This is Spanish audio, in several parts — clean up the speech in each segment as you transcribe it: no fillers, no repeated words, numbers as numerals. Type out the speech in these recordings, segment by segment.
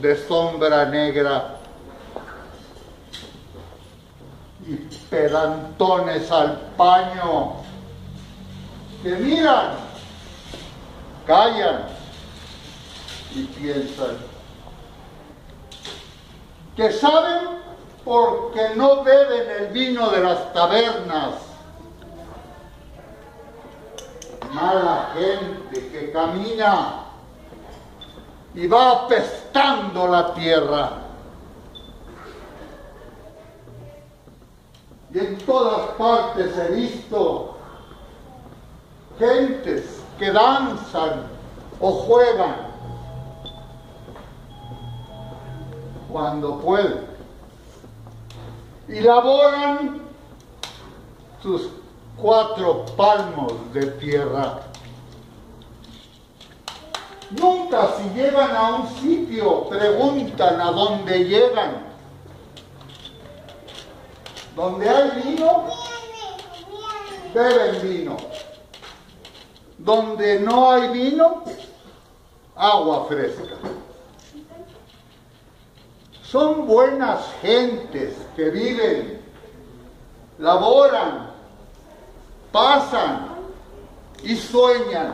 de sombra negra y pedantones al paño que miran, callan y piensan, que saben porque no beben el vino de las tabernas. Mala gente que camina y va apestando la tierra. Y en todas partes he visto gentes que danzan o juegan cuando pueden y laboran sus 4 palmos de tierra. Nunca, si llegan a un sitio, preguntan a dónde llegan. Donde hay vino, beben vino. Donde no hay vino, agua fresca. Son buenas gentes que viven, laboran, pasan y sueñan.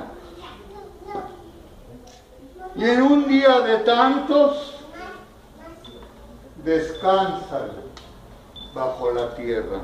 Y en un día de tantos, descansan bajo la tierra.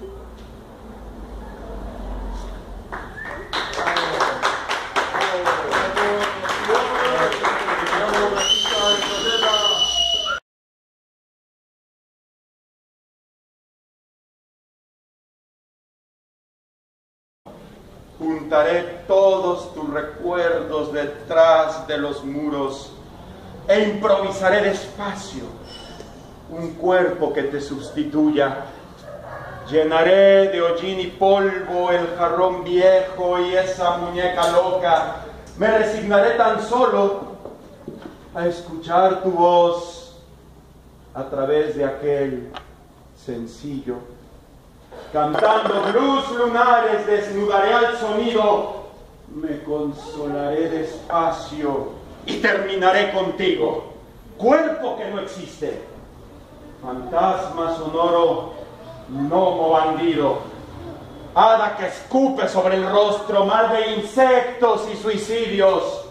Juntaré todos tus recuerdos detrás de los muros e improvisaré despacio un cuerpo que te sustituya. Llenaré de hollín y polvo el jarrón viejo y esa muñeca loca. Me resignaré tan solo a escuchar tu voz a través de aquel sencillo. Cantando blues lunares, desnudaré al sonido, me consolaré despacio y terminaré contigo. Cuerpo que no existe, fantasma sonoro, gnomo bandido, hada que escupe sobre el rostro, mal de insectos y suicidios.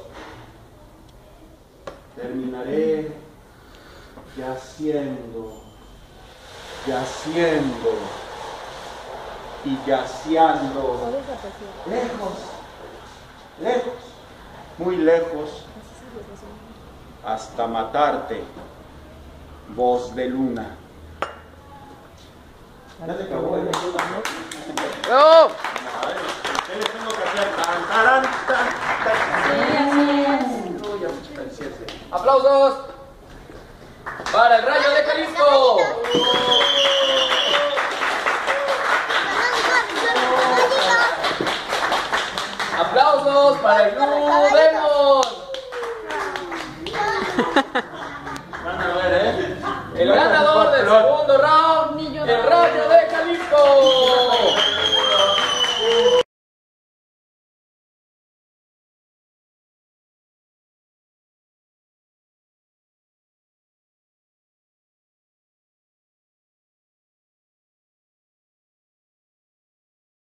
Terminaré yaciendo y yaceando, lejos, lejos, muy lejos, hasta matarte, voz de luna. ¿Ya te acabó el luna, no? ¡No! Ustedes tengo que hacer tan, tarán, tan. Sí, ¡aplausos! ¡Para el Rayo de Jalisco! ¡Aplausos para el Blue Demon! Van a ver, ¿eh? El ganador del segundo round, el Rayo de Jalisco.